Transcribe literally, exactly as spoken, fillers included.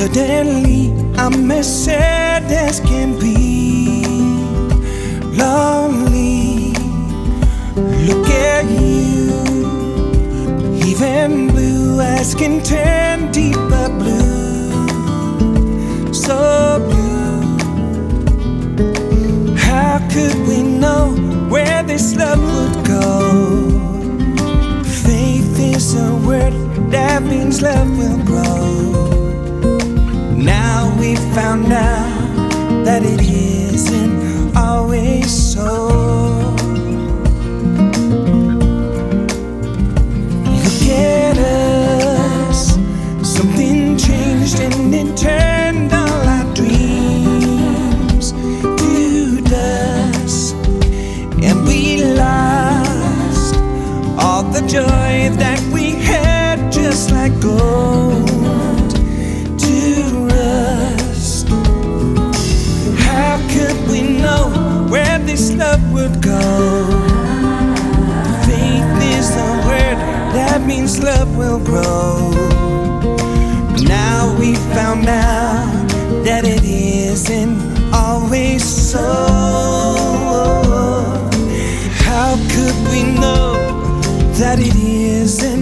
Suddenly I'm as sad as can be, lonely. Look at you, even blue eyes can turn deeper blue, so blue. How could we know where this love would go? Faith is a word that means love will grow. Now we found out that it isn't always so. Look at us, something changed and it turned all our dreams to dust, and we lost all the joy that we had, just like gold. This love would go. Faith is the word that means love will grow. Now we found out that it isn't always so. How could we know that it isn't